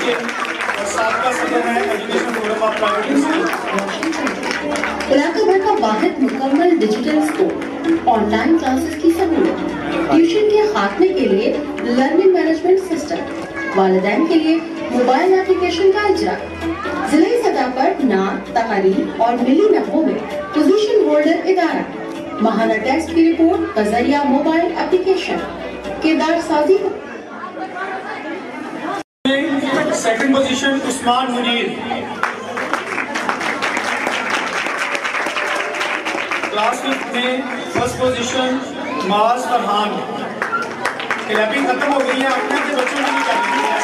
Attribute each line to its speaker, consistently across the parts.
Speaker 1: और साबका सदर है education forum of private institute.
Speaker 2: इलाका भर का वाहिद मुकम्मल डिजिटल स्कूल, ऑनलाइन क्लासेस की सहूलत, ट्यूशन के खात्मे के लिए लर्निंग मैनेजमेंट सिस्टम, वालिदैन के लिए मोबाइल एप्लीकेशन का इजरा, जिले सतह पर नात, तकारीर और मिली नफ़ों में पोजीशन होल्डर इदारा, माहाना टेस्ट की रिपोर्ट बजरिया मोबाइल एप्लीकेशन, किरदार साजी।
Speaker 1: Second position Usman Munir, class 5 में फर्स्ट पोजीशन माज फरहान। क्लैपिंग खत्म हो गई है, अपने के बच्चों की नहीं करनी है।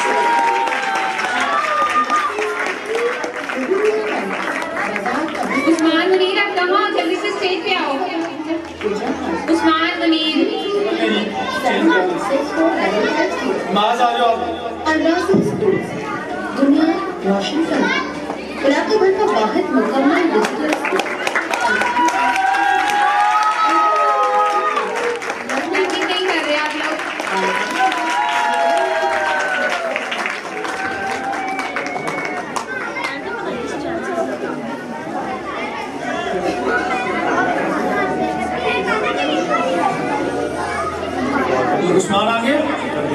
Speaker 3: उस्मान मुनीर आप कहाँ, जल्दी से स्टेज पे आओ। उस्मान मुनीर
Speaker 1: माज आ जाओ।
Speaker 2: AL-RAZI स्कूल दुनिया रोशन करना, इलाका भर का वाहिद मुकम्मल डिजिटल स्कूल।
Speaker 3: नहीं कर रहे आप लोग।
Speaker 1: उस्मान आ गया,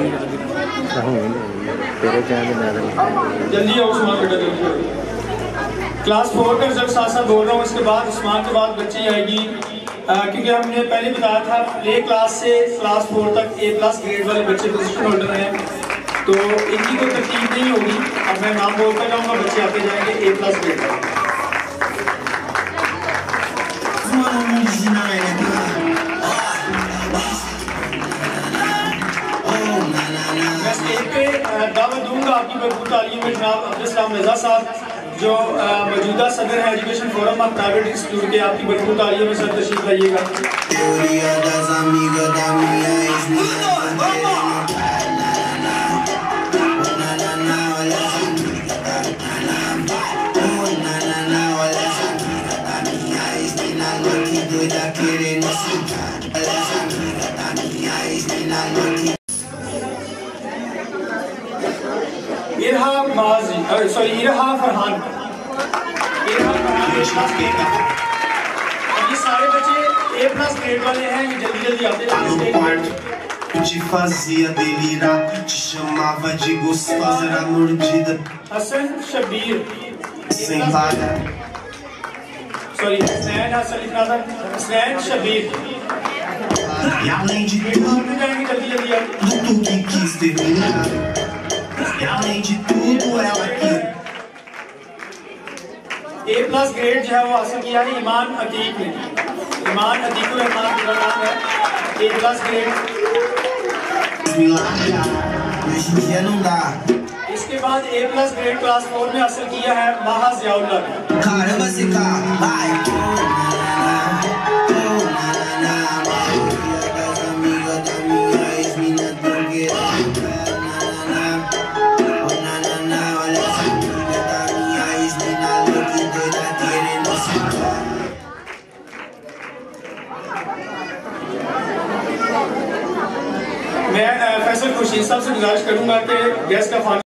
Speaker 1: जल्दी आओ उस्मान बेटा, जल्दी आओ। क्लास 4 का रिजल्ट साथ साथ बोल रहा हूँ, इसके बाद उस्मान के बाद बच्ची आएगी, क्योंकि हमने पहले बताया था प्ले क्लास से क्लास 4 तक A+ ग्रेड वाले बच्चे पोजीशन होल्डर हैं, तो इनकी कोई तरतीब नहीं होगी। अब मैं नाम बोलता जाऊँगा, बच्चे आते जाएंगे A+ ग्रेड वाले। मैं स्टेज पे दावत दूंगा आपकी भरपूर तालियों में जनाब AL-RAZI साहब, जो मौजूदा सदर है education forum of private institute के, आपकी भरपूर तालियों में सर तशरीफ लाइएगा। इरहा फरहान, ये सारे बच्चे A+ ग्रेड वाले हैं, ये जल्दी जल्दी आते हैं।
Speaker 4: Eu te fazia delirar, te chamava de gostosa, era mordida
Speaker 1: Hasan Shabir,
Speaker 4: sem parar.
Speaker 1: Sorry Hasnain Hasan लिखना था, Hasnain Shabir.
Speaker 4: E além de tudo,
Speaker 1: जल्दी जल्दी आओ।
Speaker 4: tudo que quis terminar. E além de tudo, ela quis.
Speaker 1: A+ grade जो है वो हासिल किया है ईमान अतीक ने, ईमान अतीक रहमान का नाम है, A+ grade.
Speaker 4: Me largar, hoje em dia não dá.
Speaker 1: इसके बाद A+ ग्रेड क्लास 4 में हासिल किया है माहा ज़ियाउल्लाह ने।
Speaker 4: Caramba, esse carro, vai! Maioria das amigas da minha ex-mina drogueira. Olha essa amiga da minha ex-mina louca e doida querendo se dar.
Speaker 1: मैं फैसल खुर्शीद साहब से गुजारिश करूंगा कि गैस का